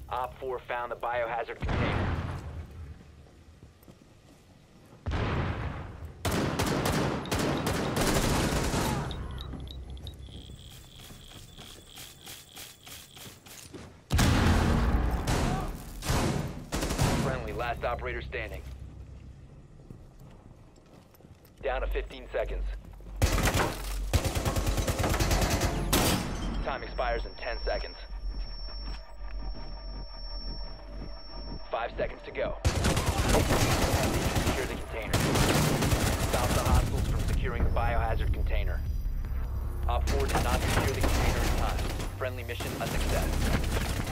Op 4 found the biohazard container. Friendly, last operator standing. Down to 15 seconds. Time expires in 10 seconds. 5 seconds to go. Secure the container. Stop the hostiles from securing the biohazard container. Op 4 did not secure the container in time. Friendly mission a success.